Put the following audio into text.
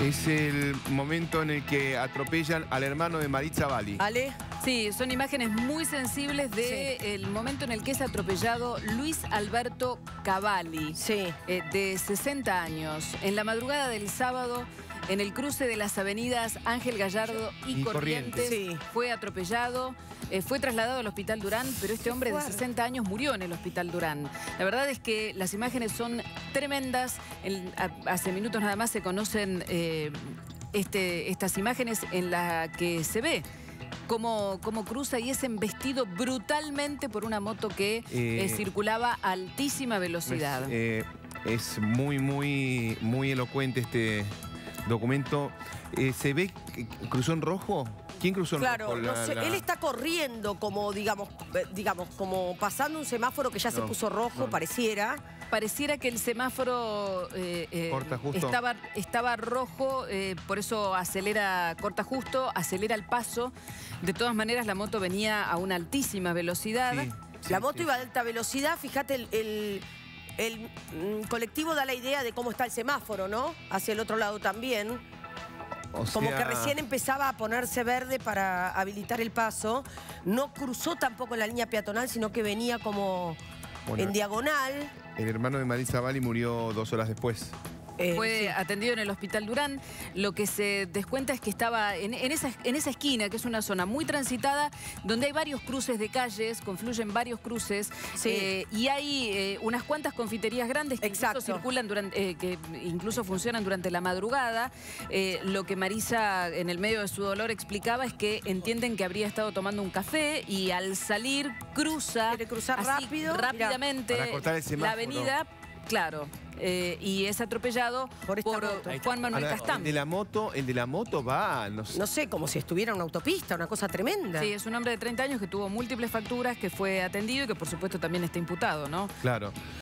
Es el momento en el que atropellan al hermano de Maritza Valli. Ale. Sí, son imágenes muy sensibles del momento en el que es atropellado Luis Alberto Cavalli, de 60 años. En la madrugada del sábado, en el cruce de las avenidas Ángel Gallardo y Corrientes, fue atropellado. Fue trasladado al Hospital Durán, pero este hombre de 60 años murió en el Hospital Durán. La verdad es que las imágenes son tremendas. Hace minutos nada más se conocen estas imágenes en las que se ve cómo cruza y es embestido brutalmente por una moto que circulaba a altísima velocidad. Es muy elocuente este documento. ¿Se ve que cruzó en rojo? ¿Quién cruzó en rojo? Claro, no sé, él está corriendo como, digamos, como pasando un semáforo que ya se puso rojo, pareciera. Pareciera que el semáforo estaba rojo, por eso corta justo, acelera el paso. De todas maneras, la moto venía a una altísima velocidad. La moto iba a alta velocidad, fíjate, el colectivo da la idea de cómo está el semáforo, ¿no? Hacia el otro lado también. Como que recién empezaba a ponerse verde para habilitar el paso. No cruzó tampoco en la línea peatonal, sino que venía como en diagonal. El hermano de Maritza Valli murió 2 horas después. Fue atendido en el Hospital Durán. Lo que se descuenta es que estaba en esa esquina, que es una zona muy transitada, donde hay varios cruces de calles, confluyen varios cruces, y hay unas cuantas confiterías grandes que incluso circulan que incluso funcionan durante la madrugada. Lo que Marisa, en el medio de su dolor, explicaba es que entienden que habría estado tomando un café y al salir quiere cruzar rápidamente la avenida. Claro, y es atropellado por Juan Manuel Castán. El de la moto va, no sé, como si estuviera en una autopista, una cosa tremenda. Sí, es un hombre de 30 años que tuvo múltiples fracturas, que fue atendido y que por supuesto también está imputado, ¿no? Claro.